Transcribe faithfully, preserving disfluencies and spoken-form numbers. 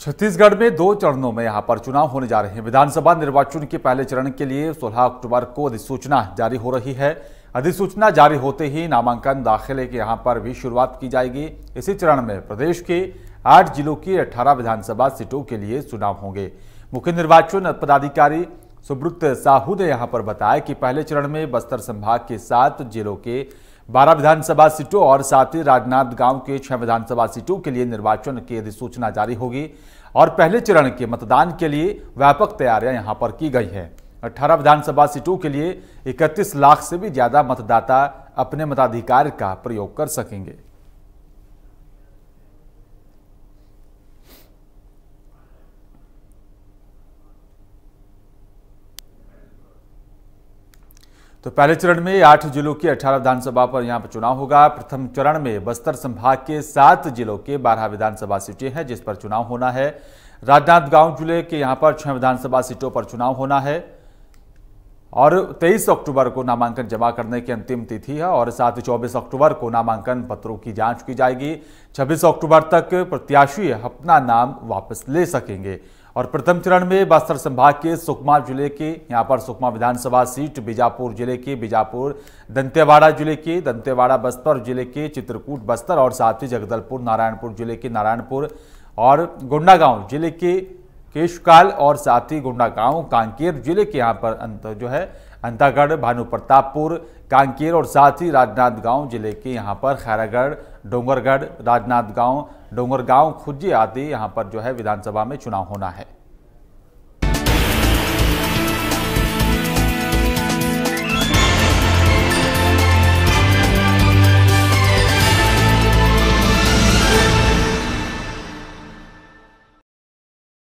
छत्तीसगढ़ में दो चरणों में यहां पर चुनाव होने जा रहे हैं। विधानसभा निर्वाचन के पहले चरण के लिए सोलह अक्टूबर को अधिसूचना जारी हो रही है। अधिसूचना जारी होते ही नामांकन दाखिले की यहां पर भी शुरुआत की जाएगी। इसी चरण में प्रदेश के आठ जिलों की अठारह विधानसभा सीटों के लिए चुनाव होंगे। मुख्य निर्वाचन पदाधिकारी सुब्रत साहू ने यहां पर बताया कि पहले चरण में बस्तर संभाग के सात जिलों के बारह विधानसभा सीटों और साथ ही राजनांदगांव के छह विधानसभा सीटों के लिए निर्वाचन की अधिसूचना जारी होगी और पहले चरण के मतदान के लिए व्यापक तैयारियां यहां पर की गई हैं। अठारह विधानसभा सीटों के लिए इकतीस लाख से भी ज्यादा मतदाता अपने मताधिकार का प्रयोग कर सकेंगे। तो पहले चरण में आठ जिलों की अठारह विधानसभा पर यहां पर चुनाव होगा। प्रथम चरण में बस्तर संभाग के सात जिलों के बारह विधानसभा सीटें हैं जिस पर चुनाव होना है। राजनांदगांव जिले के यहां पर छह विधानसभा सीटों पर चुनाव होना है और तेईस अक्टूबर को नामांकन जमा करने की अंतिम तिथि है और साथ ही चौबीस अक्टूबर को नामांकन पत्रों की जांच की जाएगी। छब्बीस अक्टूबर तक प्रत्याशी अपना नाम वापस ले सकेंगे। और प्रथम चरण में बस्तर संभाग के सुकमा जिले के यहां पर सुकमा विधानसभा सीट, बीजापुर जिले के बीजापुर, दंतेवाड़ा जिले के दंतेवाड़ा, बस्तर जिले के चित्रकूट बस्तर और साथ ही जगदलपुर, नारायणपुर जिले के नारायणपुर और गोंडागांव जिले के केशकाल और साथ ही गोंडागांव, कांकेर जिले के यहाँ पर अंत जो है अंतागढ़, भानुप्रतापपुर, कांकेर और साथ ही राजनांदगांव जिले के यहाँ पर खैरागढ़, डोंगरगढ़, राजनांदगांव, डोंगरगांव, खुज्जी आदि यहाँ पर जो है विधानसभा में चुनाव होना है।